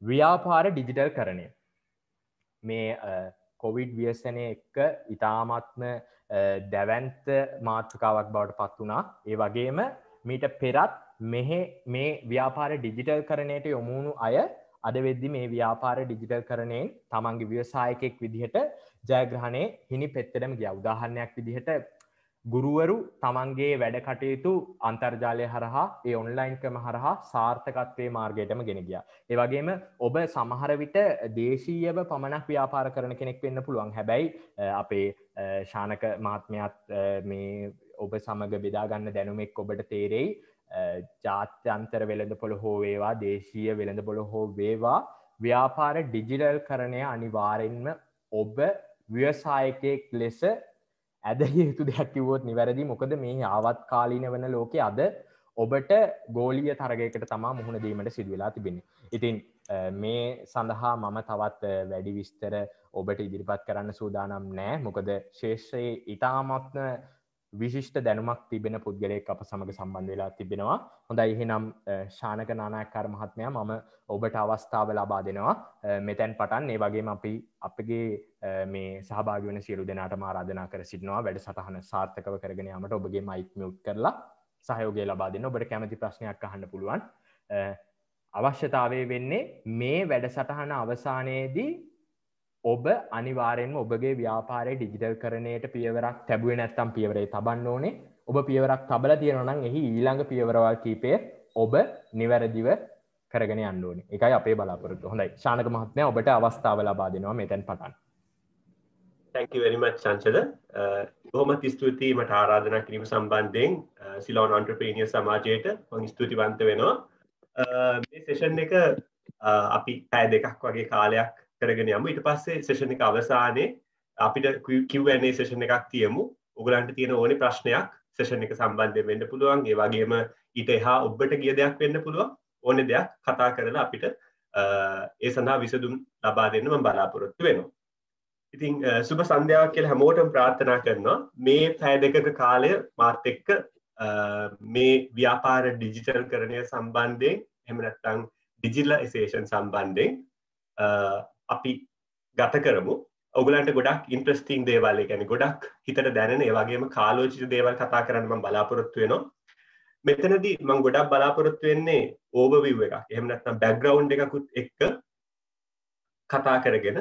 ව්‍යාපාර ඩිජිටල් කරණය මේ කොවිඩ් ව්‍යසනය එක්ක ඉතාමත්ම දැවන්ත මාතෘකාවක් බවට පත් වුණා. ඒ වගේම මීට පෙරත් මේ ව්‍යාපාර ඩිජිටල් කරණයට යොමුණු අය අද වෙද්දි මේ ව්‍යාපාර ඩිජිටල් කරණයෙන් තමන්ගේ ව්‍යවසායකයෙක් විදිහට ජයග්‍රහණය හිනි පෙත්තටම ගියා. උදාහරණයක් විදිහට ගුරුවරු තමන්ගේ වැඩ කටයුතු අන්තර්ජාලය හරහා ඒ ඔන්ලයින් ක්‍රම හරහා සාර්ථකත්වයේ මාර්ගයටම ගෙන ගියා. ඒ වගේම ඔබ සමහර විට දේශීයව පමණක් ව්‍යාපාර කරන කෙනෙක් වෙන්න පුළුවන්. හැබැයි අපේ ශානක මහත්මයාත් මේ ඔබ සමග බෙදා ගන්න දැනුමෙක් ඔබට තේරෙයි. ජාත්‍යන්තර වෙළඳපොළ හෝ වේවා දේශීය වෙළඳපොළ හෝ වේවා ව්‍යාපාර ඩිජිටල් කරණය අනිවාර්යෙන්ම ඔබ ව්‍යවසායකයෙක් ලෙස ඇදහිය යුතු දෙයක් කිව්වොත් නිවැරදි. මොකද මේ ආවත් කාලීන වන ලෝකයේ අද ඔබට ගෝලීය තරගයකට තමා මුහුණ දීමට සිදු වෙලා තිබෙන්නේ. ඉතින් මේ සඳහා මම තවත් වැඩි විස්තර ඔබට ඉදිරිපත් කරන්න සූදානම් නෑ. මොකද ශේෂ්ත්‍රයේ ඉතාමත්ම විශිෂ්ට දැනුමක් තිබෙන පුද්ගලයෙක් අප සමග සම්බන්ධ වෙලා තිබෙනවා. හොඳයි, එහෙනම් ශානක නානායක්කාර මහත්මයා මම ඔබට අවස්ථාව ලබා දෙනවා මෙතෙන් පටන්. ඒ වගේම අපි අපගේ මේ සහභාගී වෙන සියලු දෙනාටම ආරාධනා කර සිටිනවා වැඩසටහන සාර්ථකව කරගෙන යාමට ඔබගේ මයික් මියුට් කරලා සහයෝගය ලබා දෙන්න. ඔබට කැමති ප්‍රශ්නයක් අහන්න පුළුවන්. අවශ්‍යතාවය වෙන්නේ මේ වැඩසටහන අවසානයේදී ඔබ අනිවාර්යෙන්ම ඔබගේ ව්‍යාපාරයේ ඩිජිටල් කරණයට පියවරක් තැබුවේ නැත්නම් පියවරේ තබන්න ඕනේ. ඔබ පියවරක් තබලා තියෙනවා නම් එහි ඊළඟ පියවරවල් කීපය ඔබ නිවැරදිව කරගෙන යන්න ඕනේ. ඒකයි අපේ බලාපොරොත්තුව. හොඳයි, ශානක මහත්මයා ඔබට අවස්ථාව ලබා දෙනවා මෙතෙන් පටන්. Thank you very much චංචල. බොහොමත් ස්තුතියි මට ආරාධනා කිරීම සම්බන්ධයෙන් සිලෝන් එන්ටර්ප්‍රීනියර් සමාජයට මම ස්තුතිවන්ත වෙනවා. මේ සෙෂන් එක අපි පැය දෙකක් වගේ කාලයක් කරගෙන යමු. ඊට පස්සේ සෙෂන් එක අවසානයේ අපිට Q&A සෙෂන් එකක් තියමු. ඔයගලන්ට තියෙන ඕනේ ප්‍රශ්නයක් සෙෂන් එක සම්බන්ධයෙන් වෙන්න පුළුවන්. ඒ වගේම ඊට එහා ඔබට ගිය දෙයක් වෙන්න පුළුවන්. ඕනේ දෙයක් කතා කරලා අපිට ඒ සඳහා විසඳුම් ලබා දෙන්න මම බලාපොරොත්තු වෙනවා. ඉතින් සුබ සන්ධ්‍යාවක් කියලා හැමෝටම ප්‍රාර්ථනා කරනවා. මේ පැය දෙකක කාලය මාත් එක්ක මේ ව්‍යාපාර ඩිජිටල් කරණය සම්බන්ධයෙන් එහෙම නැත්නම් ඩිජිටලයිසේෂන් සම්බන්ධයෙන් අපි ගත කරමු. ඔයගලන්ට ගොඩක් ඉන්ට්‍රස්ටිං දේවල්, ඒ කියන්නේ ගොඩක් හිතට දැනෙන ඒ වගේම කාලෝචිත දේවල් කතා කරන්න මම බලාපොරොත්තු වෙනවා. මෙතනදී මම ගොඩක් බලාපොරොත්තු වෙන්නේ ඕවර්විව් එකක්. එහෙම නැත්නම් බෑග්ග්‍රවුන්ඩ් එකකුත් එක්ක කතා කරගෙන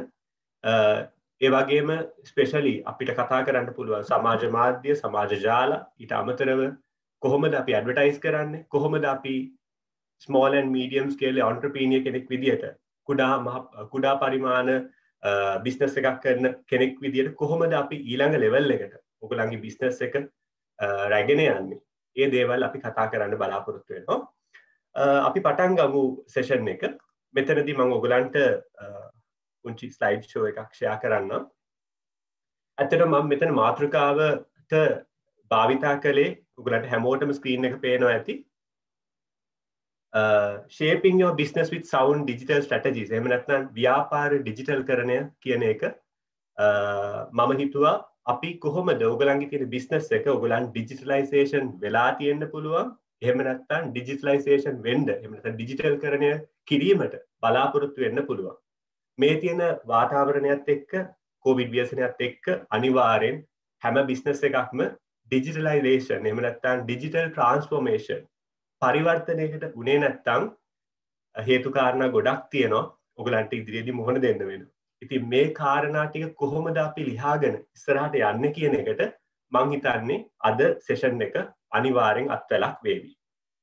ඒ වගේම ස්පෙෂලි අපිට කතා කරන්න පුළුවන් සමාජ මාධ්‍ය, සමාජ ජාල, ඊට අමතරව කොහොමද අපි ඇඩ්වර්ටයිස් කරන්නේ, කොහොමද අපි small and medium scale entrepreneur කෙනෙක් විදියට කුඩා පරිමාණ බිස්නස් එකක් කරන කෙනෙක් විදියට කොහොමද අපි ඊළඟ ලෙවල් එකට ඔයගලන්ගේ බිස්නස් එක රැගෙන යන්නේ. මේ දේවල් අපි කතා කරන්න බලාපොරොත්තු වෙනවා. අපි පටන් ගමු සෙෂන් එක. මෙතනදී මම ඔයගලන්ට පුංචි ස්ලයිඩ් ෂෝ එකක් ෂෙයා කරන්නම්. ඇත්තටම මම මෙතන මාතෘකාවට භාවිතා කළේ ඔයගලන්ට හැමෝටම ස්ක්‍රීන් එක පේනවා ඇති. Shaping your business with sound digital strategies. එහෙම නැත්නම් ව්‍යාපාර ඩිජිටල් කරණය කියන එක මම හිතුවා අපි කොහොමද ඔයගලන්ගේ තියෙන බිස්නස් එක ඔයගලන් ඩිජිටලයිසේෂන් වෙලා තියෙන්න පුළුවන්. එහෙම නැත්නම් ඩිජිටලයිසේෂන් වෙන්න, එහෙම නැත්නම් ඩිජිටල් කරණය කිරීමට බලාපොරොත්තු වෙන්න පුළුවන්. මේ තියෙන වාතාවරණයත් එක්ක කොවිඩ් ව්‍යසනයත් එක්ක අනිවාර්යෙන් හැම බිස්නස් එකක්ම ඩිජිටලයිසේෂන් එහෙම නැත්නම් ඩිජිටල් ට්‍රාන්ස්ෆෝමේෂන් පරිවර්තනයකට උනේ නැත්නම් හේතු කාරණා ගොඩක් තියෙනවා. ඔයගලන්ට ඉදිරියේදී මුහුණ දෙන්න වෙනවා. ඉතින් මේ කාරණා ටික කොහොමද අපි ලියාගෙන ඉස්සරහට යන්නේ කියන එකට මම හිතන්නේ අද සෙෂන් එක අනිවාර්යෙන් අත්වලක් වේවි.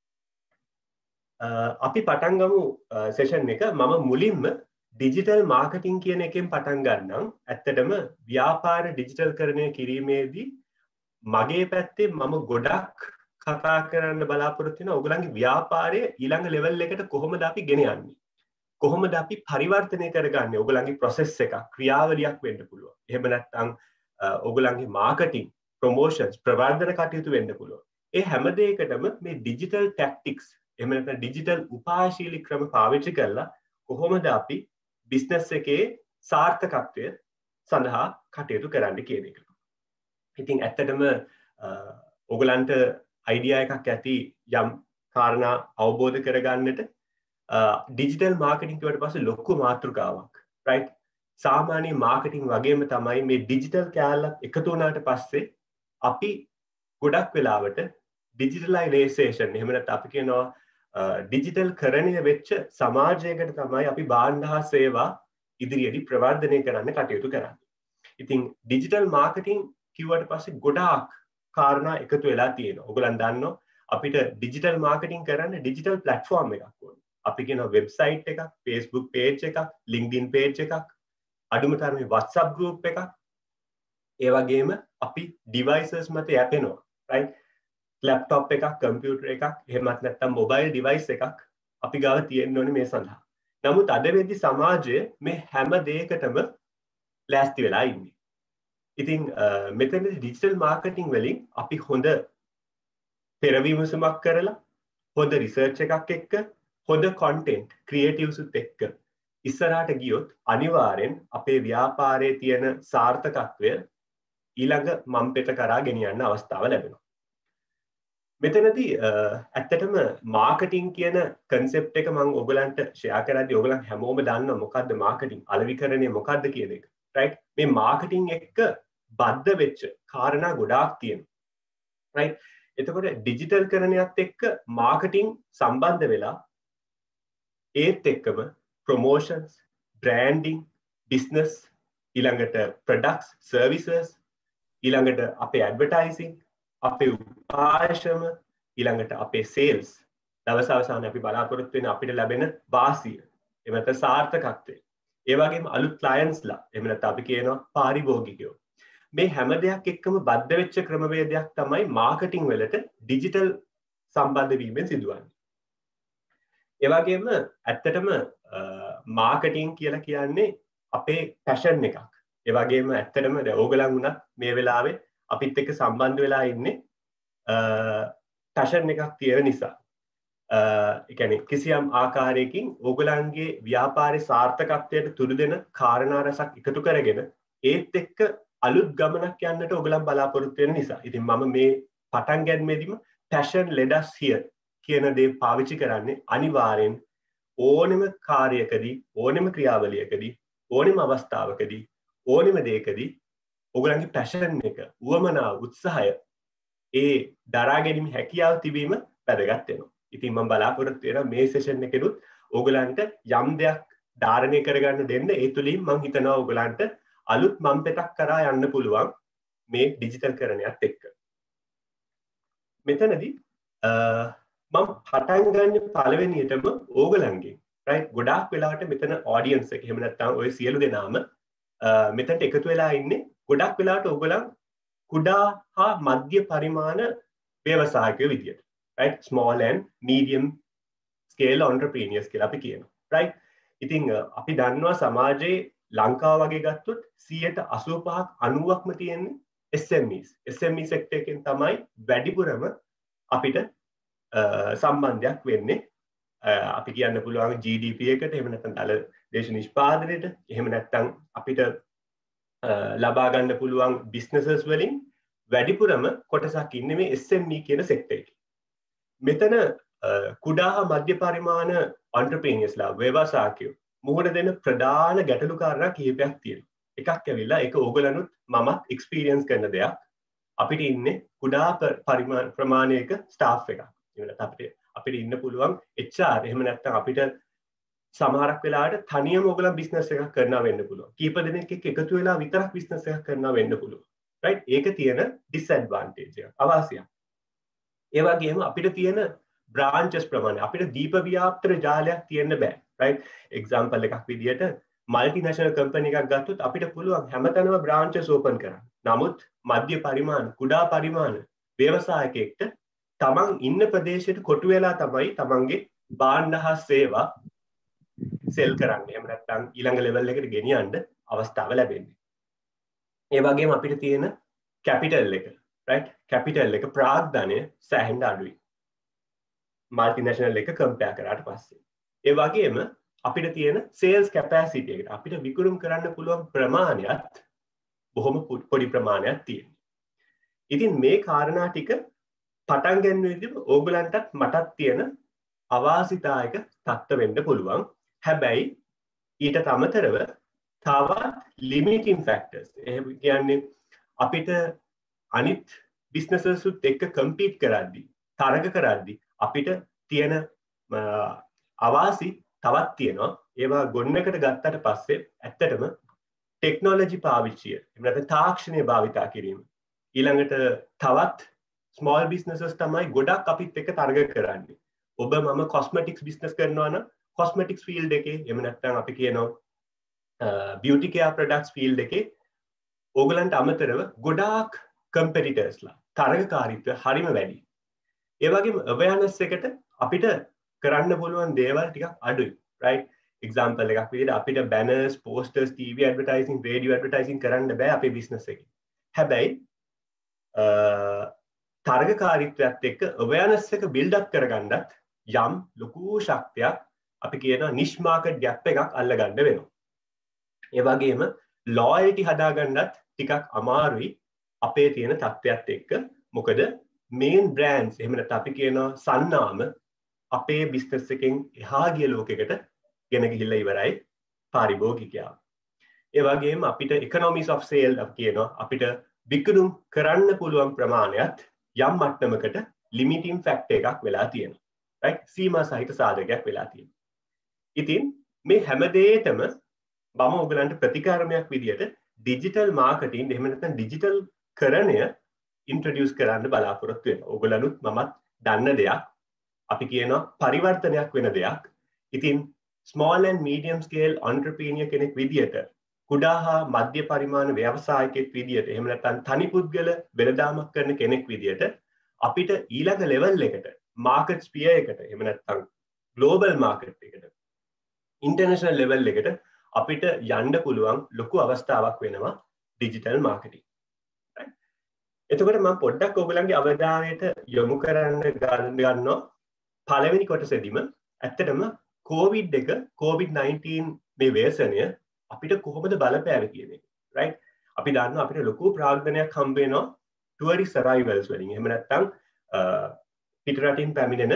අපි පටන් ගමු සෙෂන් එක. මම මුලින්ම ඩිජිටල් මාකටිං කියන එකෙන් පටන් ගන්නම්. ඇත්තටම ව්‍යාපාර ඩිජිටල් කරණය කිරීමේදී මගේ පැත්තේ මම ගොඩක් කතා කරන්න බලාපොරොත්තු වෙනවා ඔයගලන්ගේ ව්‍යාපාරය ඊළඟ ලෙවල් එකට කොහොමද අපි ගෙන යන්නේ? කොහොමද අපි පරිවර්තනය කරගන්නේ? ඔයගලන්ගේ process එකක්, ක්‍රියාවලියක් වෙන්න පුළුවන්. එහෙම නැත්නම් ඔයගලන්ගේ මාකටිං, ප්‍රොමෝෂන්ස්, ප්‍රවර්ධන කටයුතු වෙන්න පුළුවන්. ඒ හැම දෙයකටම මේ ඩිජිටල් ටැක්ටික්ස්, එහෙම නැත්නම් ඩිජිටල් උපායශීලී ක්‍රම පාවිච්චි කරලා කොහොමද අපි බිස්නස් එකේ සාර්ථකත්වය සඳහා කටයුතු කරන්න කියන එක. ඉතින් ඇත්තටම ඔයගලන්ට අයිඩියා එකක් ඇති යම් කාරණා අවබෝධ කරගන්නට ඩිජිටල් මාකටිං කියවට පස්සේ ලොකු මාතෘකාවක් right සාමාන්‍ය මාකටිං වගේම තමයි මේ ඩිජිටල් කැලලක් එකතු වුණාට පස්සේ අපි ගොඩක් වෙලාවට ඩිජිටලයිසේෂන් එහෙම නැත්නම් අපි කියනවා ඩිජිටල් කරණය වෙච්ච සමාජයකට තමයි අපි භාණ්ඩ හා සේවා ඉදිරියට ප්‍රවර්ධනය කරන්න කටයුතු කරන්නේ. ඉතින් ඩිජිටල් මාකටිං කිව්වට පස්සේ ගොඩාක් කාරණා එකතු වෙලා තියෙනවා. ඔයගොල්ලන් දන්නවා අපිට ඩිජිටල් මාකටිං කරන්න ඩිජිටල් ප්ලැට්ෆෝම් එකක් ඕනේ. අපි කියනවා වෙබ්සයිට් එකක්, Facebook page එකක්, LinkedIn page එකක්, අඩුම තරමේ WhatsApp group එකක්. ඒ වගේම අපි devices මත යැපෙනවා. right? ලැප්ටොප් එකක්, කම්පියුටර් එකක්, එහෙමත් නැත්නම් මොබයිල් ඩිවයිස් එකක් අපි ගාව තියෙන්න ඕනේ මේ සඳහා. නමුත් අද වෙද්දි සමාජය මේ හැම දෙයකටම ලෑස්ති වෙලා ඉන්නේ. ඉතින් මෙතනදී ඩිජිටල් මාකටිං වලින් අපි හොඳ පෙරවිමසුමක් කරලා හොඳ රිසර්ච් එකක් එක්ක හොඳ කන්ටෙන්ට් ක්‍රියේටිව්ස් එක්ක ඉස්සරහට ගියොත් අනිවාර්යෙන් අපේ ව්‍යාපාරයේ තියෙන සාර්ථකත්වය ඊළඟ මම්පෙට කරා ගෙනියන්න අවස්ථාව ලැබෙනවා. මෙතනදී ඇත්තටම මාකටිං කියන කන්සෙප්ට් එක මම ඔයගලන්ට ෂෙයා කරද්දී ඔයගලන් හැමෝම දන්නවා මොකද්ද මාකටිං අලෙවිකරණය මොකද්ද කියන එක. right මේ මාකටිං එක්ක බද්ධ වෙච්ච කාරණා ගොඩාක් තියෙනවා. right එතකොට ඩිජිටල් කරණයත් එක්ක මාකටිං සම්බන්ධ වෙලා ඒත් එක්කම ප්‍රොමෝෂන්ස්, බ්‍රෑන්ඩිං, බිස්නස්, ඊළඟට ප්‍රොඩක්ට්ස්, සර්විසස්, ඊළඟට අපේ ඇඩ්වර්ටයිසිං, අපේ උපායශම, ඊළඟට අපේ සේල්ස් දවස් අවසානයේ අපි බලාපොරොත්තු වෙන අපිට ලැබෙන වාසිය එහෙම නැත්නම් සාර්ථකත්වය ඒ වගේම අලුත් ක්ලයන්ට්ස්ලා එහෙම නැත්නම් අපි කියනවා පාරිභෝගිකයෝ මේ හැම දෙයක් එක්කම බද්ධ වෙච්ච ක්‍රමවේදයක් තමයි මාකටිං වලට ඩිජිටල් සම්බන්ධ වීමෙන් සිදුවන්නේ. ඒ වගේම ඇත්තටම මාකටිං කියලා කියන්නේ අපේ පැෂන් එකක්. ඒ වගේම ඇත්තටම දැන් ඕගලන් වුණත් මේ වෙලාවේ අපිත් එක්ක සම්බන්ධ වෙලා ඉන්නේ පැෂන් එකක් තියෙන නිසා. ඒ කියන්නේ කිසියම් ආකාරයකින් ඕගලන්ගේ ව්‍යාපාරේ සාර්ථකත්වයට තුඩු දෙන කාරණා රසක් එකතු කරගෙන ඒත් එක්ක අලුත් ගමනක් යන්නට ඕගලන් බලාපොරොත්තු වෙන නිසා. ඉතින් මම මේ පටන් ගැනීමේදීම passion led us here කියන දේ පාවිච්චි කරන්නේ අනිවාර්යෙන් ඕනෙම කාර්යයකදී, ඕනෙම ක්‍රියාවලියකදී, ඕනෙම අවස්ථාවකදී, ඕනෙම දෙයකදී ඕගලන්ගේ passion එක, උවමනාව, උත්සාහය ඒ දරා ගැනීම හැකියාව තිබීම වැදගත් වෙනවා. ඉතින් මම බලාපොරොත්තු වෙනවා මේ සෙෂන් එකෙදුත් ඕගලන්ට යම් දෙයක් ධාරණය කරගන්න දෙන්න. ඒ තුලින් මම හිතනවා ඕගලන්ට අලුත් මම්පෙතක් කරා යන්න පුළුවන් මේ ඩිජිටල් කරණයත් එක්ක. මෙතනදී මම පටන් ගන්න පළවෙනියටම ඕගලන්ගේ right ගොඩාක් වෙලාවට මෙතන ඔඩියන්ස් එක එහෙම නැත්නම් ඔය සියලු දෙනාම මෙතනට එකතු වෙලා ඉන්නේ ගොඩක් වෙලාවට ඕගලන් කුඩා හා මධ්‍ය පරිමාණ ව්‍යවසායකයෝ විදියට right small and medium scale entrepreneurs කියලා අපි කියනවා right ඉතින් අපි දන්නවා සමාජයේ ලංකාව වගේ ගත්තොත් 85%ක් 90%ක්ම තියෙන්නේ SME sector එකෙන් තමයි වැඩිපුරම අපිට සම්බන්ධයක් වෙන්නේ අපි කියන්න පුළුවන් GDP එකට එහෙම නැත්නම් දල දේශ නිෂ්පාදනයට එහෙම නැත්නම් අපිට ලබා ගන්න පුළුවන් businesses වලින් වැඩිපුරම කොටසක් ඉන්නේ මේ SME කියන sector එකේ. මෙතන කුඩා හා මධ්‍ය පරිමාණ entrepreneursලා ව්‍යවසායකයෝ මුහුණ දෙන ප්‍රධාන ගැටලු කාරණා කිහිපයක් තියෙනවා. එකක් ඇවිල්ලා ඒක ඕගලනුත් මමත් experience කරන දෙයක්. අපිට ඉන්නේ කුඩා ප්‍රමාණයක staff එකක්. ඒ වෙනත් අපිට ඉන්න පුළුවන් HR එහෙම නැත්නම් අපිට සමහරක් වෙලාවට තනියම ඕගලන් business එකක් කරනවා වෙන්න පුළුවන්. කීප දෙනෙක් එක්ක එකතු වෙලා විතරක් business එකක් කරනවා වෙන්න පුළුවන්. right? ඒක තියෙන disadvantage එක. අවාසියක්. ඒ වගේම අපිට තියෙන branches ප්‍රමාණය අපිට දීප ව්‍යාප්ත ජාලයක් තියෙන්න බෑ. right? example එකක් විදියට multinational company එකක් ගත්තොත් අපිට පුළුවන් හැමතැනම branches open කරන්න. නමුත් මධ්‍ය පරිමාණ කුඩා පරිමාණ ව්‍යවසායකයෙක්ට තමන් ඉන්න ප්‍රදේශයට කොටු වෙලා තමයි තමන්ගේ භාණ්ඩ හා සේවා සෙල් කරන්න. එහෙම නැත්නම් ඊළඟ ලෙවල් එකට ගෙනියන්න අවස්ථාව ලැබෙන්නේ. ඒ වගේම අපිට තියෙන කැපිටල් එක right කැපිටල් එක ප්‍රාග්ධනය සෑහෙන්න අඩුයි. මල්ටිනේෂනල් එක කම්පෙයාර් කරාට පස්සේ. ඒ වගේම අපිට තියෙන සේල්ස් කැපැසිටි එකට අපිට විකුණුම් කරන්න පුළුවන් ප්‍රමාණයත් බොහොම පොඩි ප්‍රමාණයක් තියෙනවා. ඉතින් මේ කාරණා ටික පටන් ගන්න විදිහ ඕගලන්ටත් මටත් තියෙන අවාසිතායක තත්ත්ව වෙන්න පුළුවන්. හැබැයි ඊට අමතරව තවත් limiting factors. එහෙම කියන්නේ අපිට අනිත් businesses උත් එක්ක compete කරද්දී, තරග කරද්දී අපිට තියෙන අවාසි තවත් තියෙනවා. ඒවා ගොන්නකට ගත්තට පස්සේ ඇත්තටම ටෙක්නොලොජි පාවිච්චිය, එහෙම නැත්නම් තාක්ෂණය භාවිතා කිරීම. ඊළඟට තවත් small businesses තමයි ගොඩක් අපිත් එක්ක තරග කරන්නේ. ඔබ මම cosmetics business කරනවා නම් cosmetics field එකේ, එහෙම නැත්නම් අපි කියනවා beauty care products field එකේ ඕගලන්ට අමතරව ගොඩාක් competitorsලා තරගකාරීත්වය හරිම වැඩි. ඒ වගේම awareness එකට අපිට කරන්න පුළුවන් දේවල් ටිකක් අඩුයි, right? example එකක් විදිහට අපිට banners, posters, TV advertising, radio advertising කරන්න බෑ අපේ business එකේ. හැබැයි තරගකාරීත්වයත් එක්ක awareness එක build up කරගන්නත් යම් ලොකු ශක්තියක් අපි කියනවා niche market gap එකක් අල්ලගන්න වෙනවා. ඒ වගේම loyalty හදාගන්නත් ටිකක් අමාරුයි අපේ තියෙන තත්ත්වයක් එක්ක. මොකද main brands, එහෙම නැත්නම් අපි කියනවා සන්නාම අපේ business එකෙන් එහා ගිය ලෝකයකට ගෙන ගිහිල්ලා ඉවරයි පාරිභෝගිකයා. ඒ වගේම අපිට economies of scale අපි කියනවා අපිට විකුණුම් කරන්න පුළුවන් ප්‍රමාණයත් යම් මට්ටමකට limiting factor එකක් වෙලා තියෙනවා. right? සීමා සහිත සාධකයක් වෙලා තියෙනවා. ඉතින් මේ හැම දෙයකම මම ඔයගලන්ට ප්‍රතිකාරමයක් විදියට digital marketing, එහෙම නැත්නම් digital කරණය introduce කරන්න බලාපොරොත්තු වෙනවා. ඔයගලනුත් මමත් දන්න දෙයක්. අපි කියනවා පරිවර්තනයක් වෙන දෙයක්. ඉතින් small and medium scale entrepreneur කෙනෙක් විදියට, කුඩා හා මධ්‍ය පරිමාණ ව්‍යවසායකයෙක් විදියට, එහෙම නැත්නම් තනි පුද්ගල වෙළඳාමක් කරන කෙනෙක් විදියට අපිට ඊළඟ level එකට, market sphere එකට, එහෙම නැත්නම් global market එකට, international level එකට අපිට යන්න පුළුවන් ලොකු අවස්ථාවක් වෙනවා digital marketing. right? එතකොට මම පොඩ්ඩක් ඔයගලන්ගේ අවධානයට යොමු කරන්න ගන්නවා පළවෙනි කොටසෙදිම ඇත්තටම COVID-19 මේ ව්‍යසනය අපිට කොහොමද බලපෑවේ කියන එක. right? අපි දන්නවා අපිට ලොකු ප්‍රාග්ධනයක් හම්බ වෙනවා tourist arrivals වලින්. එහෙම නැත්නම් පිටරටින් පැමිණෙන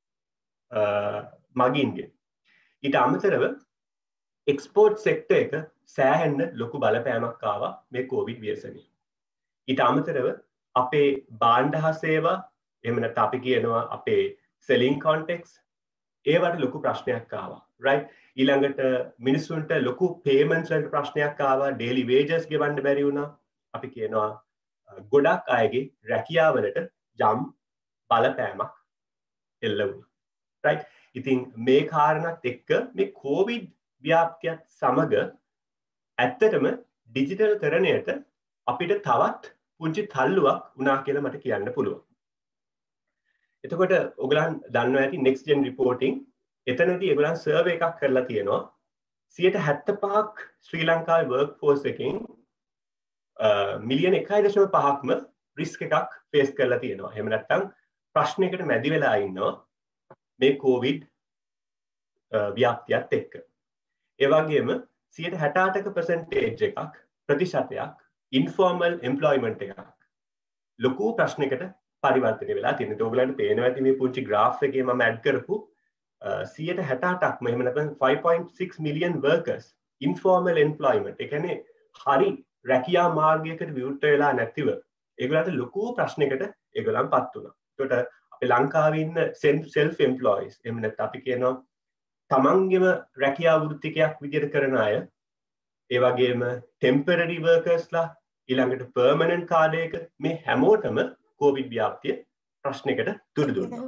මගින්ගෙන්. ඊට අමතරව එක්ස්පෝර්ට් සෙක්ටර් එක සෑහෙන්න ලොකු බලපෑමක් ආවා මේ COVID ව්‍යසනය. ඊට අමතරව අපේ භාණ්ඩ හා සේවා, එහෙම නැත්නම් අපි කියනවා අපේ selling context, ඒවට ලොකු ප්‍රශ්නයක් ආවා. right? ඊළඟට මිනිස්සුන්ට ලොකු payments වලට ප්‍රශ්නයක් ආවා, daily wages ගෙවන්න බැරි වුණා. අපි කියනවා ගොඩක් අයගේ රැකියාවලට යම් බලපෑමක් එල්ල වුණා. right? ඉතින් මේ කාරණාත් එක්ක මේ COVID ව්‍යාප්තියත් සමග ඇත්තටම ඩිජිටල් කරණයට අපිට තවත් පුංචි තල්ලුවක් වුණා කියලා මට කියන්න පුළුවන්. එතකොට ඔයගලන් දන්නවා ඇති next gen reporting එතනදී ඒගොල්ලන් සර්වේ එකක් කරලා තියෙනවා 75ක් ශ්‍රී ලංකාවේ workforce එකෙන් මිලියන 1.5ක්ම risk එකක් face කරලා තියෙනවා. එහෙම නැත්නම් ප්‍රශ්නයකට මැදි වෙලා ඉන්නවා මේ COVID ව්‍යාප්තියත් එක්ක. ඒ වගේම 68ක percentage එකක් ප්‍රතිශතයක් informal employment එකක් ලොකු ප්‍රශ්නයකට පරිවර්තනය වෙලා තියෙනවා. ඒක ඔයගලන්ට පේනවා ඇති මේ පුංචි graph එකේ මම add කරපු 68%ක්ම එහෙම නැත්නම් 5.6 million workers informal employment. ඒ කියන්නේ හරි රැකියා මාර්ගයකට විවෘත වෙලා නැතිව ඒගොල්ලන්ට ලොකු ප්‍රශ්නයකට ඒගොල්ලන්පත් වුණා. ඒකට අපේ ලංකාවේ ඉන්න self employees එහෙම නැත්නම් අපි කියනවා තමන්ගේම රැකියා වෘත්තිකයක් විදිහට කරන අය, ඒ වගේම temporary workersලා, ඊළඟට permanent කාර්යයක, මේ හැමෝටම COVID ව්‍යාප්තිය ප්‍රශ්නයකට තුඩු දුන්නා.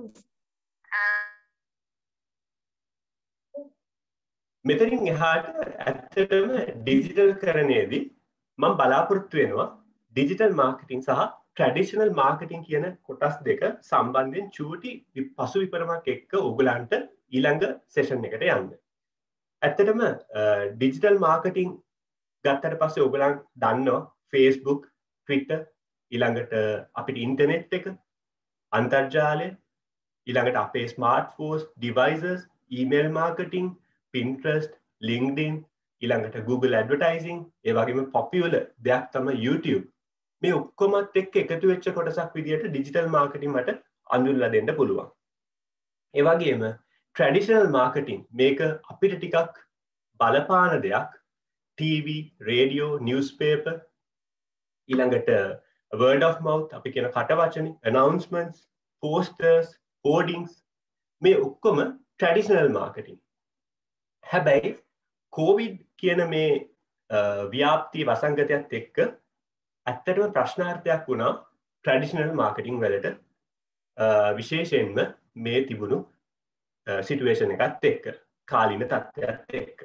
මෙතනින් එහාට ඇත්තටම ඩිජිටල් කරණයේදී මම බලාපොරොත්තු වෙනවා ඩිජිටල් මාකටිං සහ ට්‍රැඩිෂනල් මාකටිං කියන කොටස් දෙක සම්බන්ධයෙන් චූටි පසු විපරමක් එක්ක ඔයගලන්ට ඊළඟ සෙෂන් එකට යන්න. ඇත්තටම ඩිජිටල් මාකටිං ගත්තට පස්සේ ඔයගලන් දන්නවා Facebook, Twitter, ඊළඟට අපිට ඉන්ටර්නෙට් එක, අන්තර්ජාලය, ඊළඟට අපේ ස්මාර්ට්ෆෝන්ස්, devices, email marketing, Pinterest, LinkedIn, ඊළඟට Google advertising, ඒ වගේම popular දෙයක් තමයි YouTube. මේ ඔක්කොමත් එක්ක එකතු වෙච්ච කොටසක් විදියට ඩිජිටල් මාකටිං මට අඳුරලා දෙන්න පුළුවන්. ඒ වගේම ට්‍රැඩිෂනල් මාකටිං මේක අපිට ටිකක් බලපාන දෙයක් TV, රේඩියෝ, නිවුස්පේපර් ඊළඟට word of mouth අපි කියන කටවචන announcements, posters, hoardings මේ ඔක්කොම ට්‍රැඩිෂනල් මාකටිං. හැබැයි COVID කියන මේ ව්‍යාප්ති වසංගතයත් එක්ක ඇත්තටම ප්‍රශ්නාර්ථයක් වුණා ට්‍රැඩිෂනල් මාකටිං වලට විශේෂයෙන්ම මේ තිබුණු සිටුේෂන් එකත් එක්ක කාලීන තත්ත්වයක් එක්ක.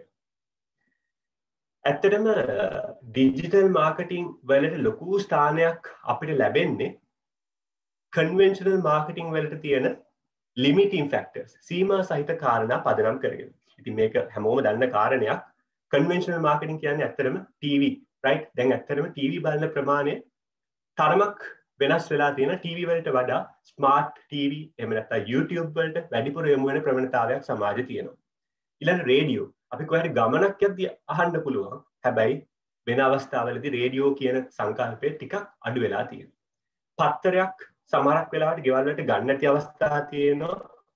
ඇත්තටම ඩිජිටල් මාකටිං වලට ලොකු ස්ථානයක් අපිට ලැබෙන්නේ කන්වෙන්ෂනල් මාකටිං වලට තියෙන ලිමිටින් ෆැක්ටර්ස් සීමා සහිත කාරණා පදනම් කරගෙන. ඉතින් මේක හැමෝම දන්න කාරණයක්. කන්වෙන්ෂනල් මාකටිං කියන්නේ ඇත්තටම TV, right? දැන් ඇත්තටම TV බලන ප්‍රමාණය තරමක් වෙනස් වෙලා තියෙන. TV වලට වඩා ස්මාර්ට් TV එහෙම නැත්නම් YouTube වලට වැඩිපුර යොමු වෙන ප්‍රවණතාවයක් සමාජයේ තියෙනවා. ඊළඟ රේඩියෝ අපි කොහේ ගමනක් යද්දී අහන්න පුළුවන්. හැබැයි වෙන අවස්ථාවලදී රේඩියෝ කියන සංකල්පය ටිකක් අඩු වෙලා තියෙනවා. පත්තරයක් සමහරක් වෙලාවට ගෙවල් වලට ගන්න නැති අවස්ථා තියෙනවා.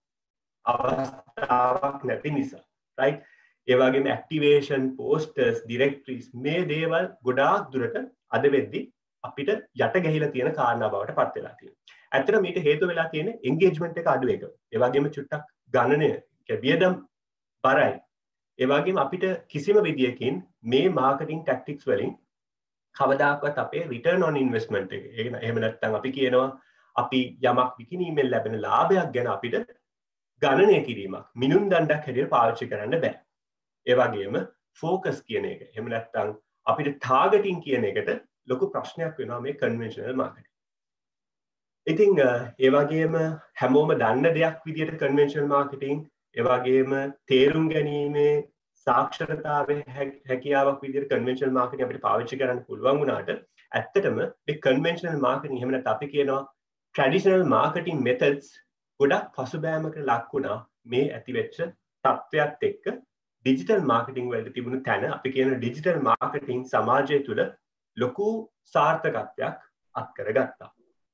අවස්ථාවක් නැති නිසා. right? ඒ වගේම ඇක්ටිවේෂන්, පෝස්ටර්ස්, ඩිරෙක්ටරිස් මේ දේවල් ගොඩාක් දුරට අද වෙද්දී අපිට යට ගැහිලා තියෙන කාරණා බවට පත් වෙලා තියෙනවා. ඇත්තට මේට හේතු වෙලා තියෙන එන්ගේජ්මන්ට් එක අඩු එක. ඒ වගේම චුට්ටක් ගණනය වියදම් බරයි. ඒ වගේම අපිට කිසිම විදියකින් මේ මාකටිං ටැක්ටික්ස් වලින් කවදාකවත් අපේ රිටර්න් ඔන් ඉන්වෙස්ට්මන්ට් එක එහෙම නැත්නම් අපි කියනවා අපි යමක් විකිණීමෙන් ලැබෙන ලාභයක් ගැන අපිට ගණනය කිරීමක් මිනුම් දණ්ඩක් හැටියට පාවිච්චි කරන්න බෑ. ඒ වගේම ෆෝකස් කියන එක එහෙම නැත්නම් අපිට ටාගටින් කියන එකට ලොකු ප්‍රශ්නයක් වෙනවා මේ කන්වෙන්ෂනල් මාකටිං. ඉතින් ඒ වගේම හැමෝම දන්න දෙයක් විදියට කන්වෙන්ෂනල් මාකටිං ඒ වගේම තේරුම් ගැනීමේ සාක්ෂරතාවයේ හැකියාවක් විදියට කන්වෙන්ෂනල් මාකටිං අපිට පාවිච්චි කරන්න පුළුවන් වුණාට ඇත්තටම මේ කන්වෙන්ෂනල් මාකටිං එහෙම නැත්නම් අපි කියනවා ට්‍රැඩිෂනල් මාකටිං මෙතඩ්ස් ගොඩක් පසුබෑමකට ලක් වුණා මේ ඇතිවෙච්ච තත්ත්වයක් එක්ක ඩිජිටල් මාකටිං වලට තිබුණු තැන අපි කියන ඩිජිටල් මාකටිං සමාජය තුළ ලොකු සාර්ථකත්වයක් අත් කරගත්තා.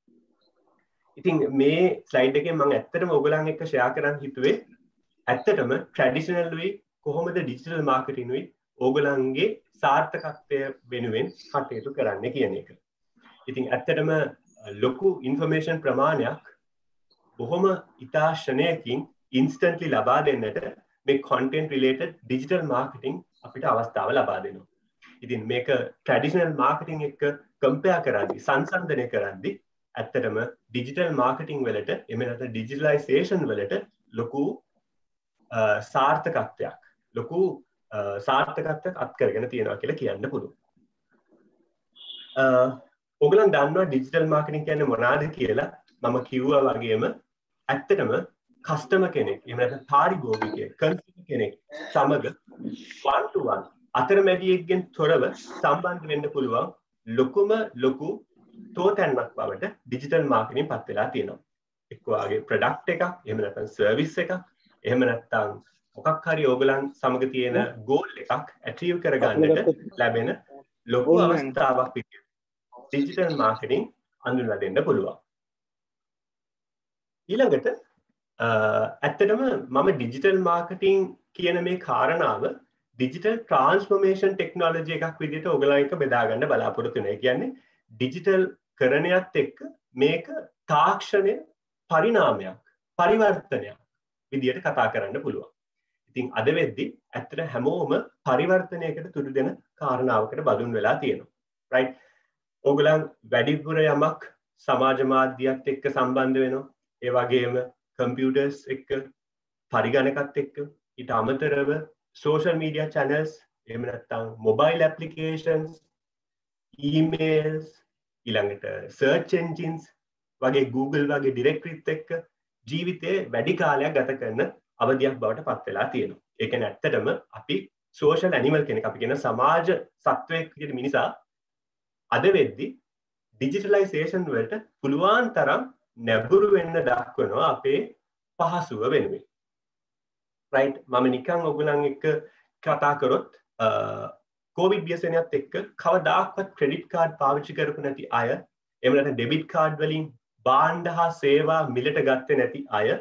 ඉතින් මේ ස්ලයිඩ් එකෙන් මම ඇත්තටම ඔයගලන් එක්ක ෂෙයා කරන්න හිතුවේ ඇත්තටම ට්‍රැඩිෂනල්ුයි කොහොමද ඩිජිටල් මාකටිංුයි ඕගලන්ගේ සාර්ථකත්වය වෙනුවෙන් කටයුතු කරන්න කියන එක. ඉතින් ඇත්තටම ලොකු ඉන්ෆර්මේෂන් ප්‍රමාණයක් බොහොම ඉතාශනයකින් ඉන්ස්ටන්ට්ලි ලබා දෙන්නට මේ content related digital marketing අපිට අවස්ථාව ලබා දෙනවා. ඉතින් මේක traditional marketing එක්ක compare කරද්දී සංසන්දනය කරද්දී ඇත්තටම digital marketing වලට එහෙම නැත්නම් digitalization වලට ලොකු සාර්ථකත්වයක් අත් කරගෙන තියෙනවා කියලා කියන්න පුළුවන්. ඔයගලන් දන්නවා digital marketing කියන්නේ මොනවාද කියලා මම කිව්වා වගේම ඇත්තටම කස්ටමර් කෙනෙක් එහෙම නැත්නම් පාරිභෝගිකයෙක් කන්සියුමර් කෙනෙක් සමග 1-to-1 අතරමැදියෙක්ගෙන් තොරව සම්බන්ධ වෙන්න පුළුවන් ලොකු තෝතැන්නක් බවට ඩිජිටල් මාකටිං පත් වෙලා තියෙනවා. එක්ක වාගේ ප්‍රොඩක්ට් එකක් එහෙම නැත්නම් සර්විස් එකක් එහෙම නැත්නම් මොකක් හරි ඕගලන් සමග තියෙන ගෝල් එකක් ඇචීව් කරගන්නට ලැබෙන ලොකු අවස්ථාවක් විදිහට ඩිජිටල් මාකටිං අඳුනලා දෙන්න පුළුවන්. ඊළඟට ඇත්තටම මම ඩිජිටල් මාකටිං කියන මේ කාරණාව ඩිජිටල් ට්‍රාන්ස්ෆෝර්මේෂන් ටෙක්නොලොජි එකක් විදිහට ඔයගලන් එක්ක බෙදා ගන්න බලාපොරොත්තු වෙනවා. ඒ කියන්නේ ඩිජිටල් කරණයත් එක්ක මේක තාක්ෂණය පරිණාමයක් පරිවර්තනයක් විදිහට කතා කරන්න පුළුවන්. ඉතින් අද වෙද්දි ඇත්තට හැමෝම පරිවර්තනයකට තුඩු දෙන කාරණාවකට බඳුන් වෙලා තියෙනවා. right? ඔයගලන් වැඩිපුර යමක් සමාජ මාධ්‍යයත් එක්ක සම්බන්ධ වෙනවා. ඒ වගේම කම්පියුටර්ස් එක්ක පරිගණකත් එක්ක ඊට අමතරව social media channels එහෙම නැත්නම් mobile applications emails ඊළඟට search engines වගේ Google වගේ directories එක්ක ජීවිතේ වැඩි කාලයක් ගත කරන අවධියක් බවට පත් වෙලා තියෙනවා. ඒ කියන්නේ ඇත්තටම අපි social animal කෙනෙක් අපි කියන සමාජ සත්වයක් විදිහට මිනිසා අද වෙද්දි digitalization වලට පුළුවන් තරම් නැඹුරු වෙන්න දක්වනවා අපේ පහසුව වෙනුවෙන්. right? මම නිකන් ඔයගලන් එක්ක කතා කරොත් COVID ව්‍යසනයත් එක්ක කවදාකවත් ක්‍රෙඩිට් කාඩ් පාවිච්චි කරපු නැති අය එහෙම නැත්නම් ඩෙබිට් කාඩ් වලින් භාණ්ඩ හා සේවා මිලට ගත්තේ නැති අය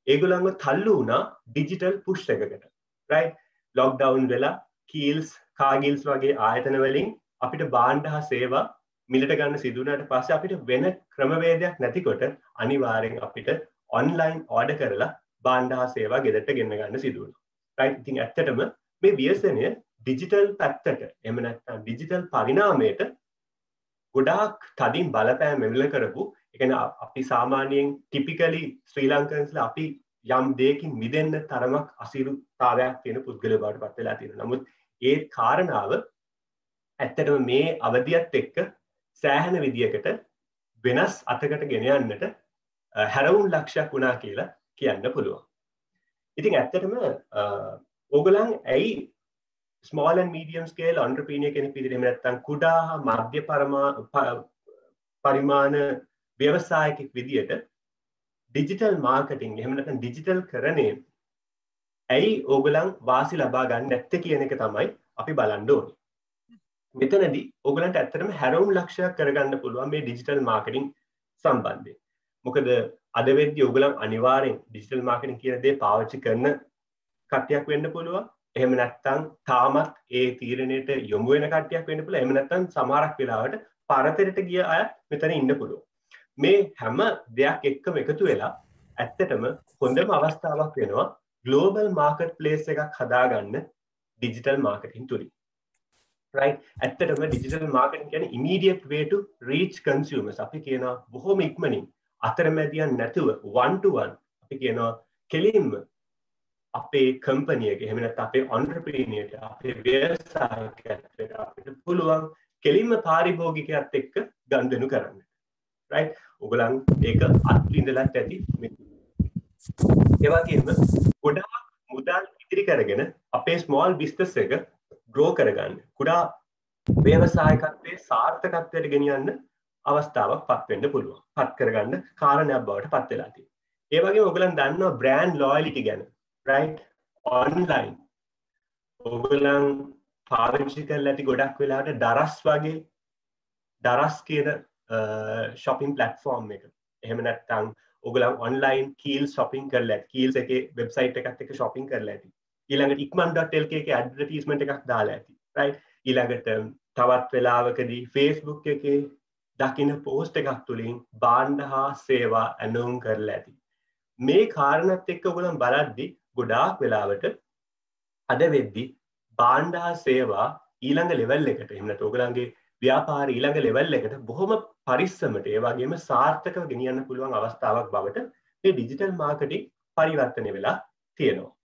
ඒගොල්ලන්ව තල්ලු වුණා ඩිජිටල් පුෂ් එකකට right lockdown වෙලා කීල්ස් කාගිල්ස් වගේ ආයතන වලින් අපිට භාණ්ඩ හා සේවා මිලට ගන්න සිදු වුණාට පස්සේ අපිට වෙන ක්‍රමවේදයක් නැතිකොට අනිවාර්යෙන් අපිට ඔන්ලයින් ඕඩර් කරලා භාණ්ඩ හා සේවා ගෙදරට ගෙන්න ගන්න සිදු වුණා. right ඉතින් ඇත්තටම මේ ව්‍යසනය ඩිජිටල් පැත්තට එහෙම නැත්නම් ඩිජිටල් පරිණාමයට ගොඩාක් තදින් බලපෑම් මෙවිල කරපු ඒ කියන්නේ අපි සාමාන්‍යයෙන් ටිපිකලි ශ්‍රී ලංකන්ස්ලා අපි යම් දෙයකින් මිදෙන්න තරමක් අසීරුතාවයක් තියෙන පුද්ගලයෙක් බවට පත් වෙලා තියෙනවා. නමුත් ඒ කාරණාව ඇත්තටම මේ අවධියත් එක්ක සෑහෙන විදියකට වෙනස් අතකට ගෙන යන්නට හැරවුම් ලක්ෂයක් වුණා කියලා කියන්න පුළුවන්. ඉතින් ඇත්තටම ඕගොල්ලන් ඇයි small and medium scale entrepreneur කෙනෙක් විදිහට එහෙම නැත්නම් කුඩා මධ්‍ය පරිමාණ ව්‍යවසායකෙක් විදිහට ඩිජිටල් මාකටිං එහෙම නැත්නම් ඩිජිටල් කරණේ ඇයි ඕගොල්ලන් වාසි ලබා ගන්න නැත්තේ කියන එක තමයි අපි බලන්න ඕනේ. මෙතනදී ඕගොල්ලන්ට ඇත්තටම හැරවුම් ලක්ෂයක් කරගන්න පුළුවන් මේ ඩිජිටල් මාකටිං සම්බන්ධයෙන්. මොකද අද වෙද්දී ඕගොල්ලන් අනිවාර්යෙන් ඩිජිටල් මාකටිං කියන දේ පාවිච්චි කරන කට්ටියක් වෙන්න පුළුවන්. එහෙම නැත්නම් තාමත් ඒ තීරණයට යොමු වෙන කට්ටියක් වෙන්න පුළුවන්. එහෙම නැත්නම් සමහරක් වෙලාවට පරතරයට ගිය අය මෙතන ඉන්න පුළුවන්. මේ හැම දෙයක් එක්කම එකතු වෙලා ඇත්තටම හොඳම අවස්ථාවක් වෙනවා ග්ලෝබල් මාකට් ප්ලේස් එකක් හදාගන්න ඩිජිටල් මාකටිං තුලින්. right ඇත්තටම ඩිජිටල් මාකටිං කියන්නේ immediate way to reach consumers. අපි කියනවා බොහොම ඉක්මනින් අතරමැදියන් නැතුව one to one අපි කියනවා කෙලින්ම අපේ කම්පැනි එක එහෙම නැත්නම් අපේ entrepreneur එක අපේ ව්‍යවසායකයෙක් අපිට පුළුවන් කෙලින්ම පාරිභෝගිකයත් එක්ක ගනුදෙනු කරන්න. right ඔයගලන් ඒක අත්විඳලා ඇති. ඒ වගේම ගොඩාක් මුදල් ඉතිරි කරගෙන අපේ small business එක grow කරගන්න. කුඩා ව්‍යවසායකත්වයේ සාර්ථකත්වයට ගෙනියන්න අවස්ථාවක් පත් වෙන්න පුළුවන්. පත් කරගන්න කාරණයක් බවට පත් වෙලා තියෙනවා. ඒ වගේම ඔයගලන් දන්නවා brand loyalty ගැන. right online ඔයගොල්ලන් පාවිච්චි කරලා ඇති ගොඩක් වෙලාවට දරස් කියන shopping platform එක. එහෙම නැත්නම් ඔයගොල්ලන් online කීල් shopping කරලා ඇති. කීල්ස් එකේ website එකත් එක්ක shopping කරලා ඇති. ඊළඟට ikman.lk එකේ advertisement එකක් දාලා ඇති. right ඊළඟට තවත් වෙලාවකදී Facebook එකේ දකින්න post එකක් තුලින් භාණ්ඩ හා සේවා ඇනවුම් කරලා ඇති. මේ කාරණත් එක්ක ඔයගොල්ලන් බලද්දී ගොඩාක් වෙලාවට අද වෙද්දී භාණ්ඩ හා සේවා ඊළඟ ලෙවල් එකට එහෙම නැත්නම් ඔයගලන්ගේ ව්‍යාපාර ඊළඟ ලෙවල් එකට බොහොම පරිස්සමට ඒ වගේම සාර්ථකව ගෙනියන්න පුළුවන් අවස්ථාවක් බවට මේ ඩිජිටල් මාකටිං පරිවර්තනය වෙලා තියෙනවා.